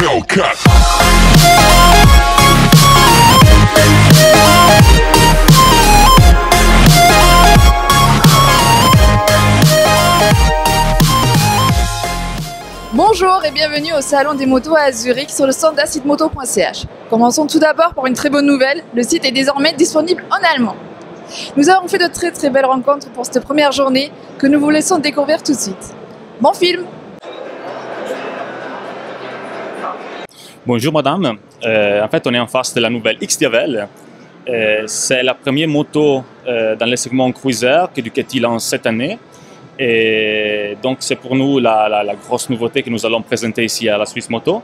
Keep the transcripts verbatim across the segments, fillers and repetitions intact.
Hellcat. Bonjour et bienvenue au Salon des motos à Zurich sur le stand d'Acitmoto point c h. Commençons tout d'abord par une très bonne nouvelle, le site est désormais disponible en allemand. Nous avons fait de très très belles rencontres pour cette première journée que nous vous laissons découvrir tout de suite. Bon film! Bonjour madame, euh, en fait on est en face de la nouvelle X-Diavel. Euh, c'est la première moto euh, dans le segment cruiser que Ducati lance cette année. Et donc c'est pour nous la, la, la grosse nouveauté que nous allons présenter ici à la Swiss Moto.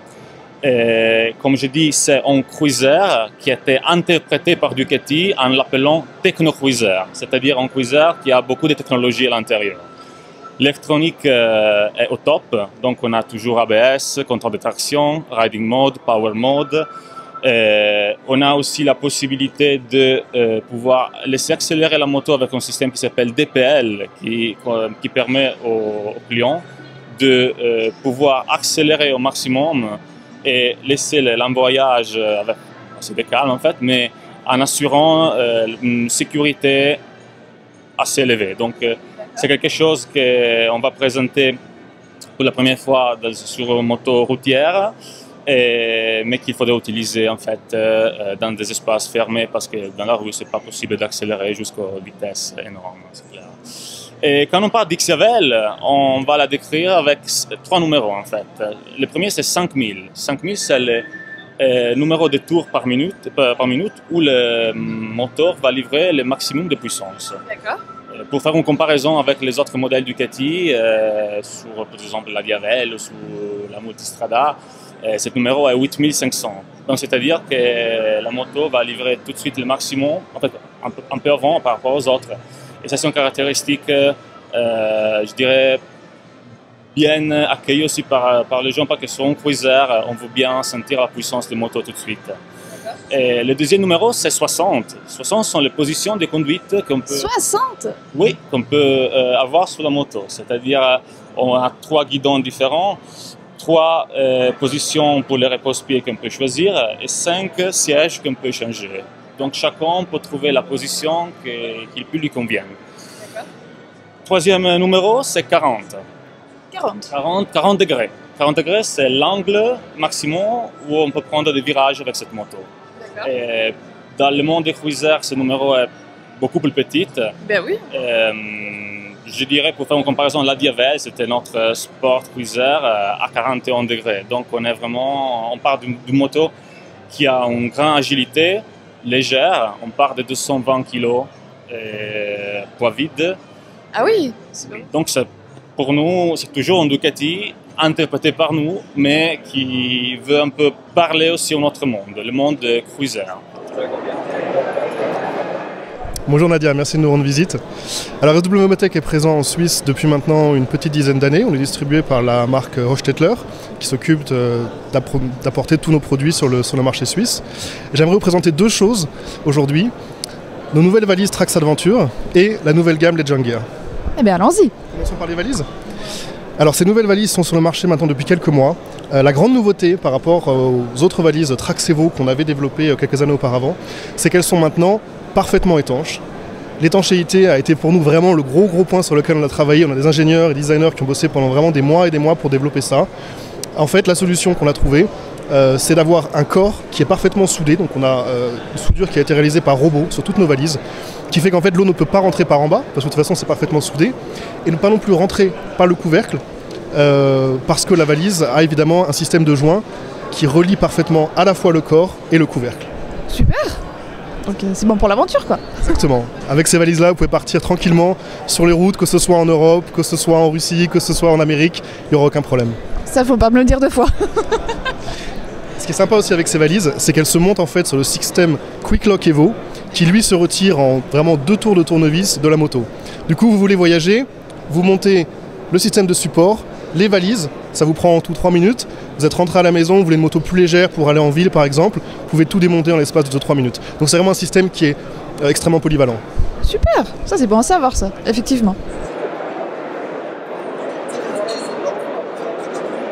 Et, comme je dis, c'est un cruiser qui a été interprété par Ducati en l'appelant techno-cruiser, c'est-à-dire un cruiser qui a beaucoup de technologies à l'intérieur. L'électronique euh, est au top, donc on a toujours A B S, contrôle de traction, riding mode, power mode. Euh, on a aussi la possibilité de euh, pouvoir laisser accélérer la moto avec un système qui s'appelle D P L, qui, qui permet aux, aux clients de euh, pouvoir accélérer au maximum et laisser l'embrayage avec assez de calme en fait, mais en assurant euh, une sécurité assez élevée. Donc euh, c'est quelque chose qu'on va présenter pour la première fois sur une moto routière. Et, mais qu'il faudrait utiliser en fait euh, dans des espaces fermés parce que dans la rue c'est pas possible d'accélérer jusqu'aux vitesses énormes. Et quand on parle d'X-Diavel, on va la décrire avec trois numéros en fait. Le premier c'est cinq mille. cinq mille c'est le euh, numéro de tours par minute, par, par minute où le moteur va livrer le maximum de puissance. D'accord. Pour faire une comparaison avec les autres modèles Ducati, euh, sur par exemple la Diavel ou sur la Multistrada, euh, ce numéro est huit mille cinq cents. Donc c'est-à-dire que la moto va livrer tout de suite le maximum, en fait un peu, un peu avant par rapport aux autres. Et ça c'est une caractéristique, euh, je dirais, bien accueillie aussi par, par les gens, parce que sur un cruiser, on veut bien sentir la puissance de moto tout de suite. Et le deuxième numéro, c'est soixante. soixante sont les positions de conduite qu'on peut... soixante? Oui, qu'on peut euh, avoir sur la moto. C'est-à-dire, on a trois guidons différents, trois euh, positions pour les repose-pieds qu'on peut choisir et cinq sièges qu'on peut changer. Donc, chacun peut trouver la position qui, qui plus lui convient. Troisième numéro, c'est quarante. quarante. quarante, quarante degrés. quarante degrés, c'est l'angle maximum où on peut prendre des virages avec cette moto. Et dans le monde des cruisers, ce numéro est beaucoup plus petit. Ben oui. Euh, je dirais, pour faire une comparaison, la Diavel, c'était notre sport cruiser à quarante et un degrés. Donc on est vraiment, on part d'une moto qui a une grande agilité, légère. On part de deux cent vingt kilos, euh, poids vide. Ah oui. Donc pour nous, c'est toujours un Ducati interprété par nous, mais qui veut un peu parler aussi à notre monde, le monde cruiser. Bonjour Nadia, merci de nous rendre visite. Alors S W Motec est présent en Suisse depuis maintenant une petite dizaine d'années. On est distribué par la marque Rochstettler qui s'occupe d'apporter tous nos produits sur le, sur le marché suisse. J'aimerais vous présenter deux choses aujourd'hui. Nos nouvelles valises Trax Adventure et la nouvelle gamme Legend Gear. Eh bien allons-y. Commençons par les valises. Alors ces nouvelles valises sont sur le marché maintenant depuis quelques mois. Euh, la grande nouveauté par rapport aux autres valises Trax Evo qu'on avait développées quelques années auparavant, c'est qu'elles sont maintenant parfaitement étanches. L'étanchéité a été pour nous vraiment le gros gros point sur lequel on a travaillé. On a des ingénieurs et designers qui ont bossé pendant vraiment des mois et des mois pour développer ça. En fait, la solution qu'on a trouvée, euh, c'est d'avoir un corps qui est parfaitement soudé. Donc on a euh, une soudure qui a été réalisée par robot sur toutes nos valises, qui fait qu'en fait l'eau ne peut pas rentrer par en bas, parce que de toute façon c'est parfaitement soudé, et ne pas non plus rentrer par le couvercle, euh, parce que la valise a évidemment un système de joints qui relie parfaitement à la fois le corps et le couvercle. Super. Donc c'est bon pour l'aventure quoi. Exactement. Avec ces valises là vous pouvez partir tranquillement sur les routes, que ce soit en Europe, que ce soit en Russie, que ce soit en Amérique, il n'y aura aucun problème. Ça faut pas me le dire deux fois. Ce qui est sympa aussi avec ces valises, c'est qu'elles se montent en fait sur le système Quick Lock Evo, qui lui se retire en vraiment deux tours de tournevis de la moto. Du coup vous voulez voyager, vous montez le système de support, les valises, ça vous prend en tout trois minutes. Vous êtes rentré à la maison, vous voulez une moto plus légère pour aller en ville par exemple, vous pouvez tout démonter en l'espace de deux trois minutes. Donc c'est vraiment un système qui est euh, extrêmement polyvalent. Super, ça c'est bon à savoir ça, effectivement.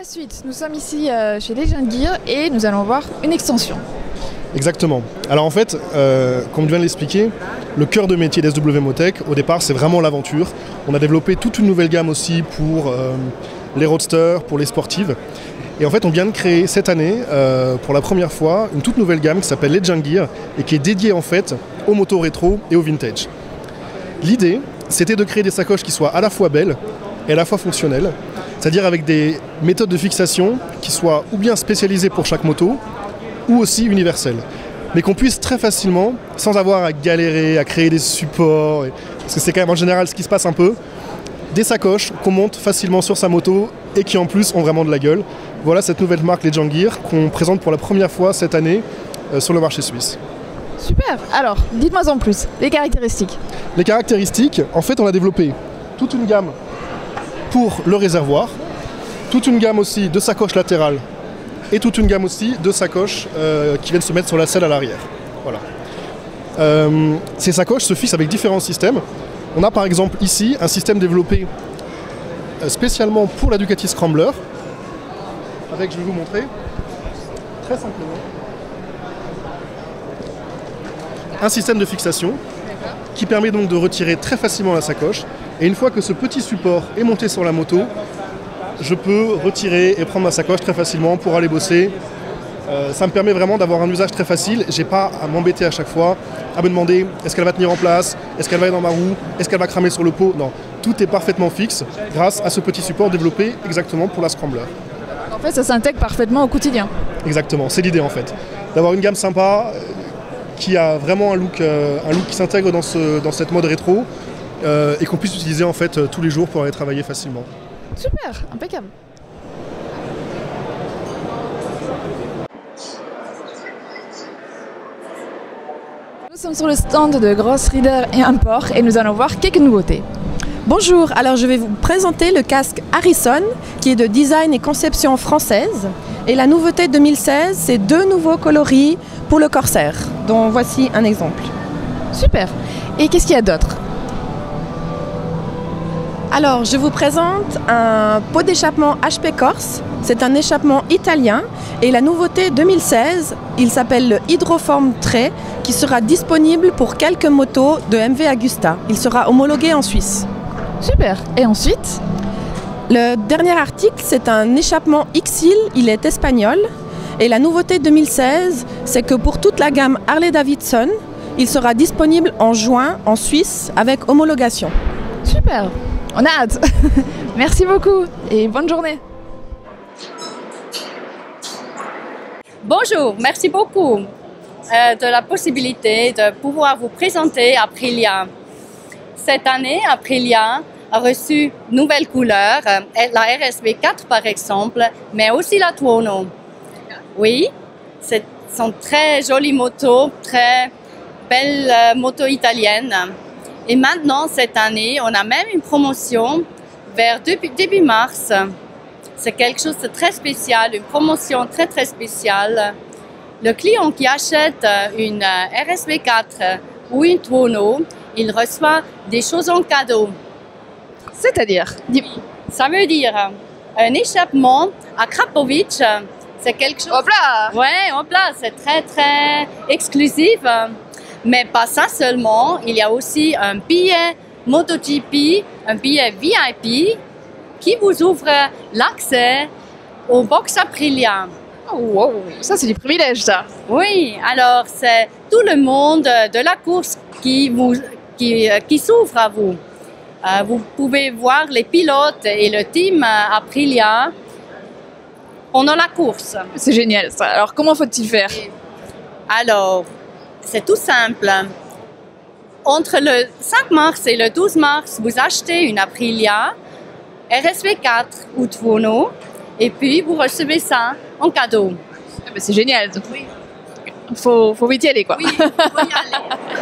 suite, nous sommes ici euh, chez Legend Gear et nous allons voir une extension. Exactement. Alors en fait, euh, comme je viens de l'expliquer, le cœur de métier d'S W Motech, au départ, c'est vraiment l'aventure. On a développé toute une nouvelle gamme aussi pour euh, les roadsters, pour les sportives. Et en fait, on vient de créer cette année, euh, pour la première fois, une toute nouvelle gamme qui s'appelle Legend Gear et qui est dédiée en fait aux motos rétro et au vintage. L'idée, c'était de créer des sacoches qui soient à la fois belles et à la fois fonctionnelles, c'est-à-dire avec des méthodes de fixation qui soient ou bien spécialisées pour chaque moto, ou aussi universelles, mais qu'on puisse très facilement, sans avoir à galérer, à créer des supports, parce que c'est quand même en général ce qui se passe un peu, des sacoches qu'on monte facilement sur sa moto et qui en plus ont vraiment de la gueule. Voilà cette nouvelle marque Legend Gear qu'on présente pour la première fois cette année euh, sur le marché suisse. Super. Alors, dites-moi en plus, les caractéristiques. Les caractéristiques, en fait on a développé toute une gamme pour le réservoir, toute une gamme aussi de sacoches latérales et toute une gamme aussi de sacoches euh, qui viennent se mettre sur la selle à l'arrière. Voilà. Euh, ces sacoches se fixent avec différents systèmes. On a par exemple ici un système développé spécialement pour la Ducati Scrambler, avec, je vais vous montrer, très simplement, un système de fixation qui permet donc de retirer très facilement la sacoche. Et une fois que ce petit support est monté sur la moto, je peux retirer et prendre ma sacoche très facilement pour aller bosser. Euh, ça me permet vraiment d'avoir un usage très facile. J'ai pas à m'embêter à chaque fois, à me demander est-ce qu'elle va tenir en place, est-ce qu'elle va aller dans ma roue, est-ce qu'elle va cramer sur le pot. Non, tout est parfaitement fixe grâce à ce petit support développé exactement pour la Scrambler. En fait, ça s'intègre parfaitement au quotidien. Exactement, c'est l'idée en fait. D'avoir une gamme sympa, euh, qui a vraiment un look, euh, un look qui s'intègre dans, ce, dans cette mode rétro euh, et qu'on puisse utiliser en fait euh, tous les jours pour aller travailler facilement. Super, impeccable. Nous sommes sur le stand de Gross Reader et Import et nous allons voir quelques nouveautés. Bonjour, alors je vais vous présenter le casque Harrison qui est de design et conception française. Et la nouveauté deux mille seize, c'est deux nouveaux coloris pour le Corsair, dont voici un exemple. Super. Et qu'est-ce qu'il y a d'autre? Alors, je vous présente un pot d'échappement H P Corse. C'est un échappement italien. Et la nouveauté deux mille seize, il s'appelle le Hydroform Tray, qui sera disponible pour quelques motos de M V Agusta. Il sera homologué en Suisse. Super. Et ensuite? Le dernier article, c'est un échappement X-I L, il est espagnol. Et la nouveauté deux mille seize, c'est que pour toute la gamme Harley-Davidson, il sera disponible en juin en Suisse avec homologation. Super. On a hâte. Merci beaucoup et bonne journée. Bonjour, merci beaucoup euh, de la possibilité de pouvoir vous présenter Aprilia. Cette année, Aprilia a reçu de nouvelles couleurs, euh, la R S V quatre par exemple, mais aussi la Tuono. Oui, ce sont très jolies motos, très belles euh, motos italiennes. Et maintenant, cette année, on a même une promotion vers début, début mars. C'est quelque chose de très spécial, une promotion très très spéciale. Le client qui achète une R S V quatre ou une Tuono, il reçoit des choses en cadeau. C'est-à-dire? Ça veut dire un échappement à Krapovic. C'est quelque chose... Hop là! Ouais, hop là, c'est très très exclusif. Mais pas ça seulement, il y a aussi un billet MotoGP, un billet V I P qui vous ouvre l'accès au box Aprilia. Oh, wow. Ça c'est du privilège ça. Oui, alors c'est tout le monde de la course qui, vous, qui, qui s'ouvre à vous. Euh, vous pouvez voir les pilotes et le team Aprilia pendant la course. C'est génial ça. Alors comment faut-il faire? Alors, c'est tout simple. Entre le cinq mars et le douze mars, vous achetez une Aprilia R S V quatre ou Tuono et puis vous recevez ça en cadeau. Ah ben c'est génial. Oui. Faut, faut vite y aller quoi. Oui, faut y aller.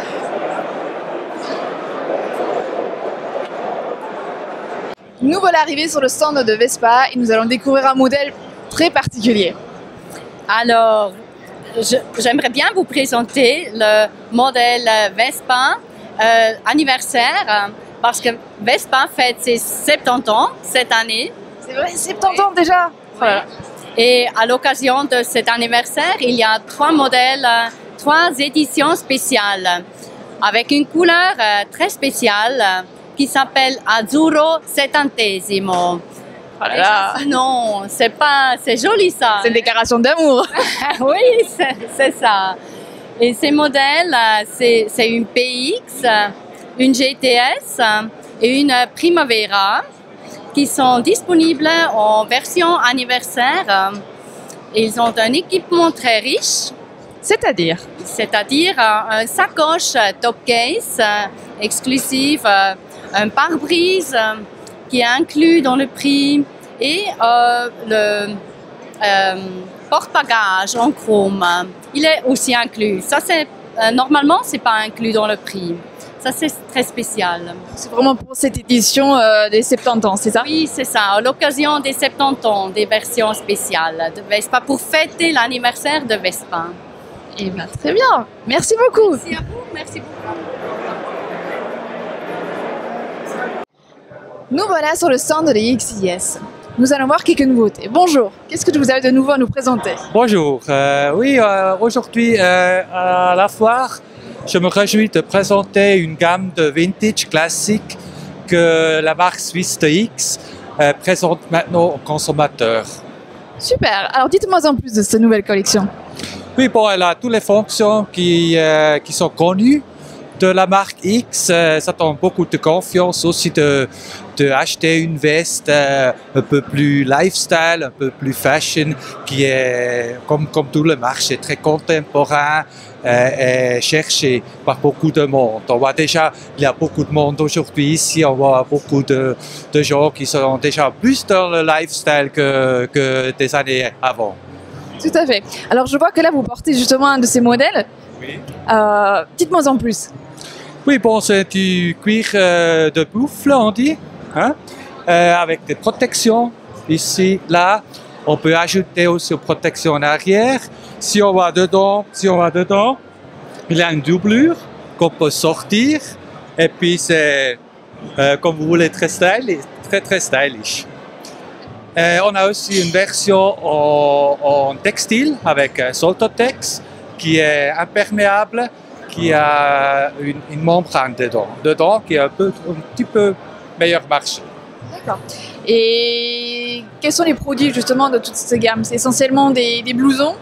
Nous voilà arrivés sur le stand de Vespa et nous allons découvrir un modèle très particulier. Alors, j'aimerais bien vous présenter le modèle Vespa euh, anniversaire parce que Vespa fête ses soixante-dix ans cette année. C'est vrai, soixante-dix ans déjà. Voilà. Et à l'occasion de cet anniversaire, il y a trois modèles, euh, trois éditions spéciales, avec une couleur euh, très spéciale euh, qui s'appelle Azzurro Settantesimo. Voilà. Non, c'est pas, c'est joli ça. C'est une déclaration d'amour. Oui, c'est, c'est ça. Et ces modèles, euh, c'est, c'est une P X, euh, une G T S euh, et une Primavera qui sont disponibles en version anniversaire. Ils ont un équipement très riche. C'est-à-dire? C'est-à-dire euh, un sacoche top case euh, exclusive, euh, un pare-brise euh, qui est inclus dans le prix et euh, le euh, porte-bagages en chrome. Il est aussi inclus. Ça, c'est, euh, normalement, c'est pas inclus dans le prix. Ça, c'est très spécial. C'est vraiment pour cette édition euh, des soixante-dix ans, c'est ça? Oui, c'est ça. À l'occasion des soixante-dix ans, des versions spéciales de Vespa pour fêter l'anniversaire de Vespa. Eh bien, très bien. Merci beaucoup. Merci à vous. Merci beaucoup. Nous voilà sur le stand de l'X I S. Nous allons voir quelques nouveautés. Bonjour. Qu'est-ce que vous avez de nouveau à nous présenter? Bonjour. Euh, oui, euh, aujourd'hui euh, à la foire, je me réjouis de présenter une gamme de vintage classiques que la marque suisse de X euh, présente maintenant aux consommateurs. Super. Alors dites-moi en plus de cette nouvelle collection. Oui, bon, elle a toutes les fonctions qui, euh, qui sont connues de la marque X. Euh, ça donne beaucoup de confiance aussi de, de acheter une veste euh, un peu plus lifestyle, un peu plus fashion, qui est, comme, comme tout le marché, très contemporain euh, et cherché par beaucoup de monde. On voit déjà, il y a beaucoup de monde aujourd'hui ici, on voit beaucoup de, de gens qui sont déjà plus dans le lifestyle que, que des années avant. Tout à fait. Alors je vois que là vous portez justement un de ces modèles. Oui. Euh, dites-moi en plus. Oui, bon, c'est du cuir euh, de buffle, on dit, hein, euh, avec des protections ici, là. On peut ajouter aussi une protection en arrière. Si on va dedans, si on va dedans, il y a une doublure qu'on peut sortir. Et puis c'est, euh, comme vous voulez, très stylish, très très stylish. Euh, on a aussi une version en, en textile avec un Soltotex qui est imperméable, qui a une, une membrane dedans, dedans qui est un, peu, un petit peu meilleur marché. D'accord. Et quels sont les produits justement de toute cette gamme? C'est essentiellement des, des blousons?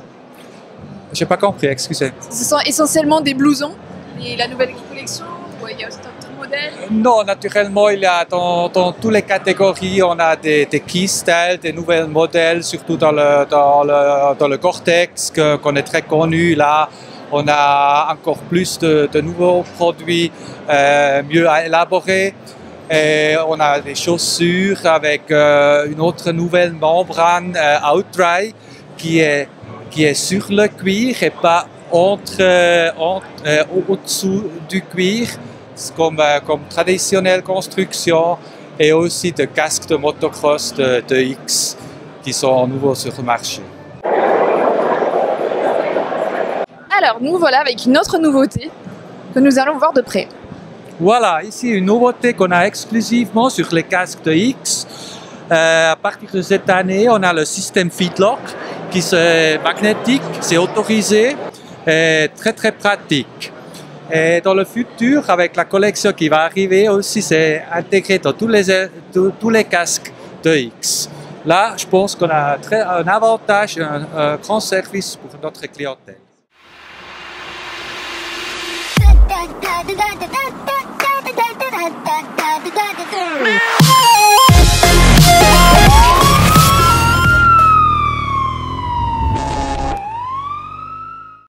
J'ai pas compris, excusez. Ce sont essentiellement des blousons et la nouvelle collection? Ou il y a aussi d'autres modèles? Non, naturellement, il y a dans, dans toutes les catégories, on a des, des key styles, des nouveaux modèles, surtout dans le, dans le, dans le Gore-Tex, que, qu'on est très connu là. On a encore plus de, de nouveaux produits euh, mieux élaborés. Et on a des chaussures avec euh, une autre nouvelle membrane euh, Outdry qui est, qui est sur le cuir et pas entre, euh, entre, euh, au-dessous du cuir, comme, euh, comme traditionnelle construction, et aussi de casques de motocross de, de X qui sont nouveaux sur le marché. Alors, nous voilà avec une autre nouveauté que nous allons voir de près. Voilà, ici une nouveauté qu'on a exclusivement sur les casques de X. Euh, à partir de cette année, on a le système Fitlock qui est magnétique, c'est autorisé et très très pratique. Et dans le futur, avec la collection qui va arriver aussi, c'est intégré dans tous les, tous, tous les casques de X. Là, je pense qu'on a très, un avantage, un, un grand service pour notre clientèle. Da da da da da da da da da da da da da da